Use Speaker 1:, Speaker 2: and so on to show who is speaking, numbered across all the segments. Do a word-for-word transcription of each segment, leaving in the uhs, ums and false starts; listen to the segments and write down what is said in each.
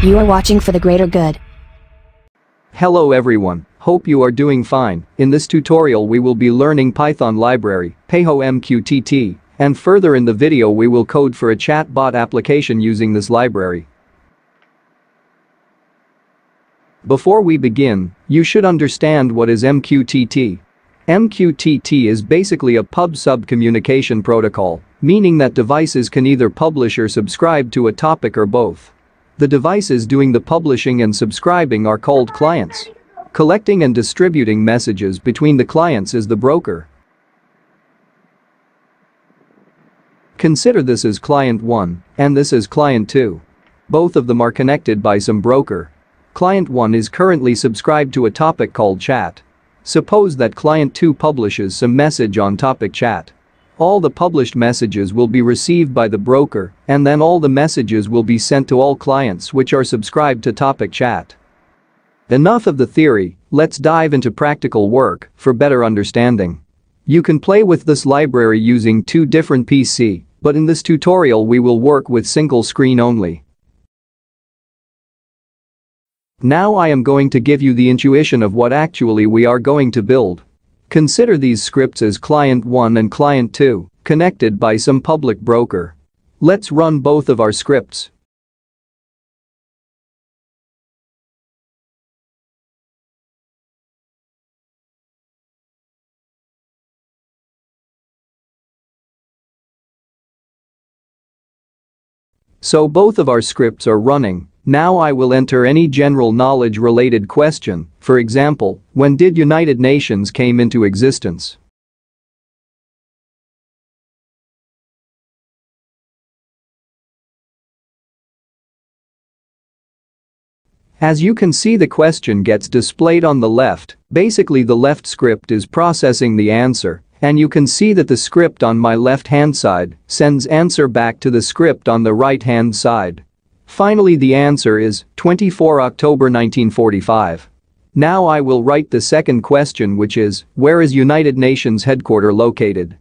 Speaker 1: You are watching for the greater good.
Speaker 2: Hello everyone, hope you are doing fine. In this tutorial we will be learning Python library, PayHo-M Q T T, and further in the video we will code for a chatbot application using this library. Before we begin, you should understand what is M Q T T. M Q T T is basically a pub-sub communication protocol, meaning that devices can either publish or subscribe to a topic or both. The devices doing the publishing and subscribing are called clients. Collecting and distributing messages between the clients is the broker. Consider this as client one and this as client two. Both of them are connected by some broker. Client one is currently subscribed to a topic called chat. Suppose that client two publishes some message on topic chat. All the published messages will be received by the broker, and then all the messages will be sent to all clients which are subscribed to topic chat. Enough of the theory, let's dive into practical work for better understanding. You can play with this library using two different P C, but in this tutorial we will work with single screen only. Now I am going to give you the intuition of what actually we are going to build. Consider these scripts as client one and client two, connected by some public broker. Let's run both of our scripts. So both of our scripts are running. Now I will enter any general knowledge related question, for example, when did United Nations came into existence? As you can see, the question gets displayed on the left. Basically the left script is processing the answer, and you can see that the script on my left hand side sends answer back to the script on the right hand side. Finally, the answer is twenty-fourth of October nineteen forty-five. Now I will write the second question, which is, where is United Nations headquarters located?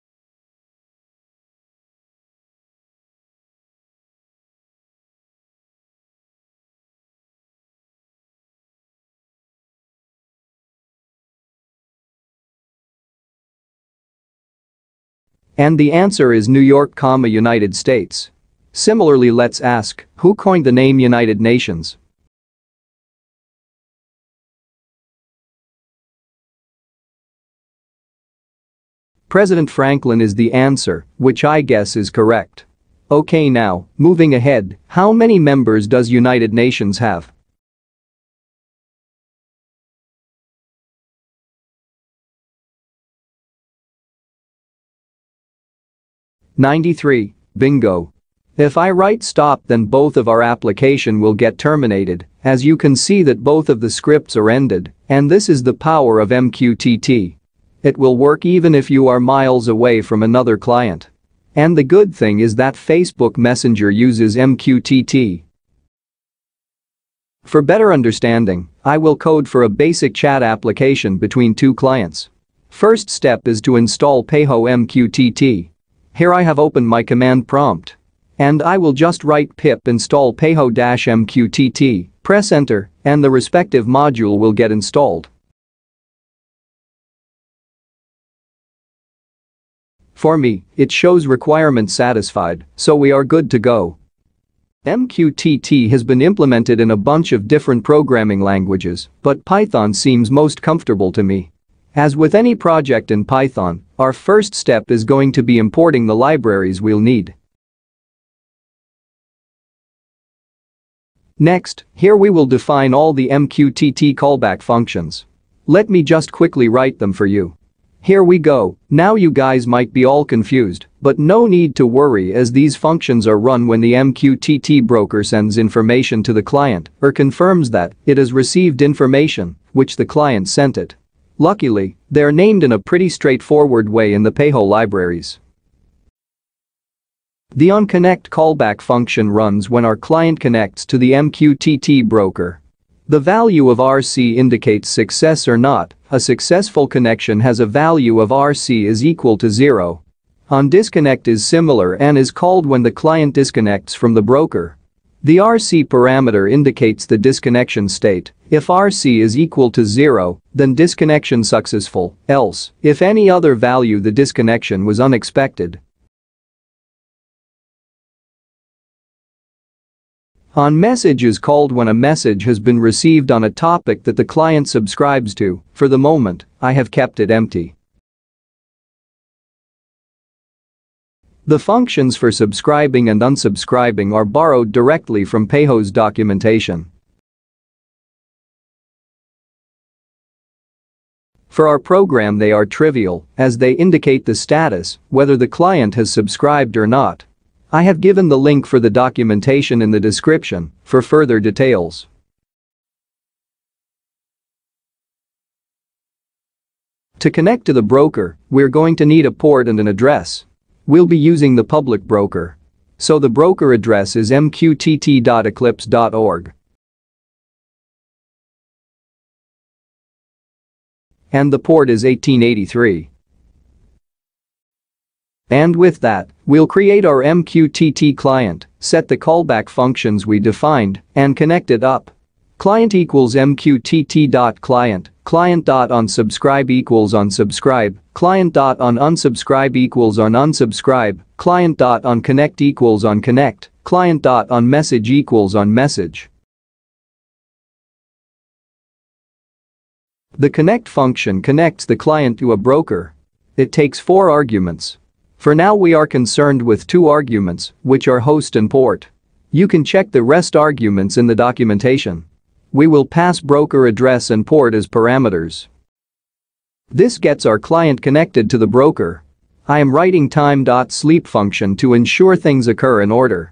Speaker 2: And the answer is New York, United States. Similarly, let's ask, who coined the name United Nations? President Franklin is the answer, which I guess is correct. Okay, now, moving ahead, how many members does United Nations have? ninety-three. Bingo. If I write stop, then both of our application will get terminated, as you can see that both of the scripts are ended, and this is the power of M Q T T. It will work even if you are miles away from another client. And the good thing is that Facebook Messenger uses M Q T T. For better understanding, I will code for a basic chat application between two clients. First step is to install PayHo-M Q T T. Here I have opened my command prompt. And I will just write pip install PayHo-M Q T T, press enter, and the respective module will get installed. For me, it shows requirement satisfied, so we are good to go. M Q T T has been implemented in a bunch of different programming languages, but Python seems most comfortable to me. As with any project in Python, our first step is going to be importing the libraries we'll need. Next, here we will define all the M Q T T callback functions. Let me just quickly write them for you. Here we go. Now you guys might be all confused, but no need to worry, as these functions are run when the M Q T T broker sends information to the client or confirms that it has received information which the client sent it. Luckily, they're named in a pretty straightforward way in the PayHo libraries. The onConnect callback function runs when our client connects to the M Q T T broker. The value of R C indicates success or not. A successful connection has a value of R C is equal to zero. OnDisconnect is similar and is called when the client disconnects from the broker. The R C parameter indicates the disconnection state. If R C is equal to zero, then disconnection successful, else, if any other value, the disconnection was unexpected. OnMessage is called when a message has been received on a topic that the client subscribes to. For the moment, I have kept it empty. The functions for subscribing and unsubscribing are borrowed directly from PayHo's documentation. For our program, they are trivial, as they indicate the status, whether the client has subscribed or not. I have given the link for the documentation in the description for further details. To connect to the broker, we're going to need a port and an address. We'll be using the public broker. So the broker address is m q t t dot eclipse dot org. And the port is eighteen eighty-three. And with that, we'll create our M Q T T client, set the callback functions we defined, and connect it up. Client equals M Q T T dot client, client dot on subscribe equals on subscribe, client dot on unsubscribe equals on unsubscribe, client dot on connect equals on connect, client dot on message equals on message. The connect function connects the client to a broker. It takes four arguments. For now, we are concerned with two arguments, which are host and port. You can check the rest arguments in the documentation. We will pass broker address and port as parameters. This gets our client connected to the broker. I am writing time.sleep function to ensure things occur in order.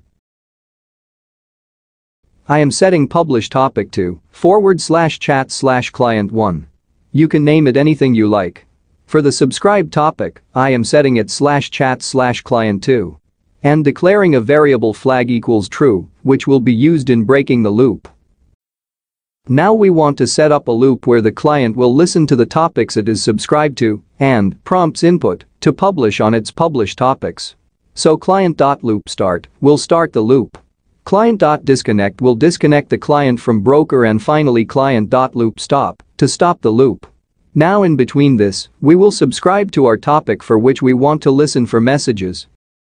Speaker 2: I am setting publish topic to forward slash chat slash client one. You can name it anything you like. For the subscribe topic, I am setting it slash chat slash client two. And declaring a variable flag equals true, which will be used in breaking the loop. Now we want to set up a loop where the client will listen to the topics it is subscribed to and prompts input to publish on its published topics. So client.loopStart will start the loop. Client.disconnect will disconnect the client from broker, and finally client.loopStop to stop the loop. Now in between this, we will subscribe to our topic for which we want to listen for messages.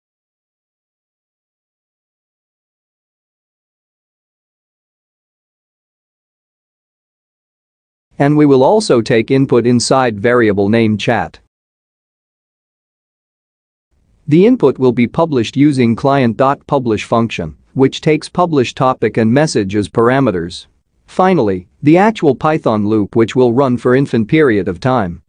Speaker 2: And we will also take input inside variable name chat. The input will be published using client.publish function, which takes publish topic and message as parameters. Finally, the actual Python loop, which will run for infinite period of time.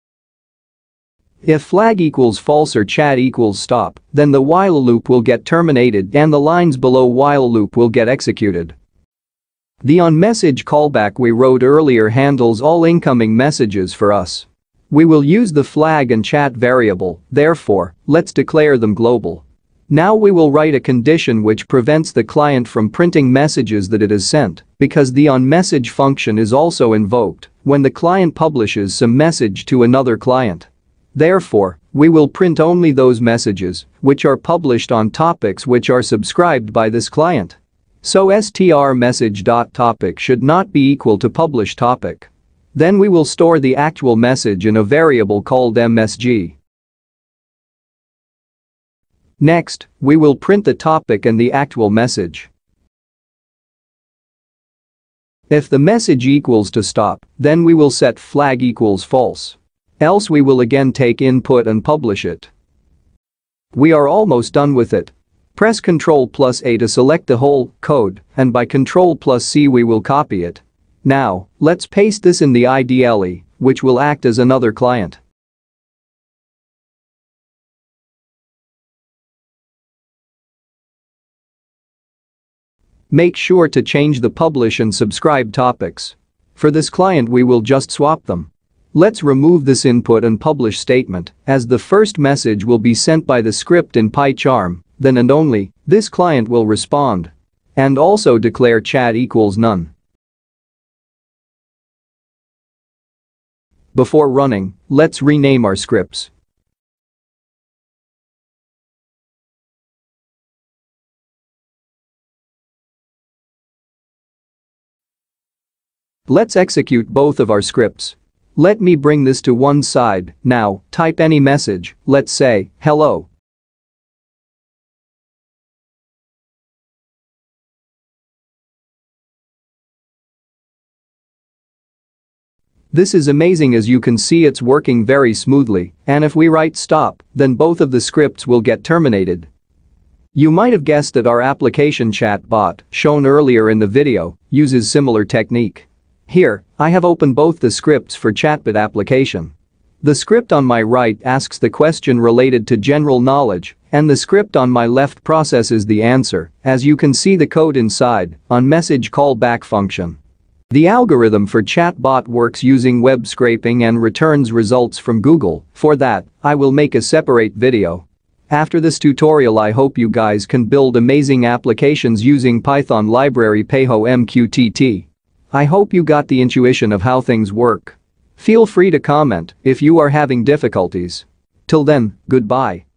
Speaker 2: If flag equals false or chat equals stop, then the while loop will get terminated and the lines below while loop will get executed. The onMessage callback we wrote earlier handles all incoming messages for us. We will use the flag and chat variable, therefore, let's declare them global. Now we will write a condition which prevents the client from printing messages that it has sent, because the onMessage function is also invoked when the client publishes some message to another client. Therefore, we will print only those messages which are published on topics which are subscribed by this client. So strMessage.topic should not be equal to publish topic. Then we will store the actual message in a variable called M S G. Next, we will print the topic and the actual message. If the message equals to stop, then we will set flag equals false. Else we will again take input and publish it. We are almost done with it. Press control plus A to select the whole code, and by control plus C we will copy it. Now, let's paste this in the I D L E, which will act as another client. Make sure to change the publish and subscribe topics. For this client we will just swap them. Let's remove this input and publish statement, as the first message will be sent by the script in PyCharm, then and only this client will respond. And also declare chat equals none. Before running, let's rename our scripts. Let's execute both of our scripts. Let me bring this to one side. Now, type any message, let's say, hello. This is amazing, as you can see it's working very smoothly, and if we write stop, then both of the scripts will get terminated. You might have guessed that our application chatbot, shown earlier in the video, uses similar technique. Here, I have opened both the scripts for Chatbot application. The script on my right asks the question related to general knowledge, and the script on my left processes the answer, as you can see the code inside, on message callback function. The algorithm for Chatbot works using web scraping and returns results from Google. For that, I will make a separate video. After this tutorial, I hope you guys can build amazing applications using Python library PyHo-M Q T T. I hope you got the intuition of how things work. Feel free to comment if you are having difficulties. Till then, goodbye.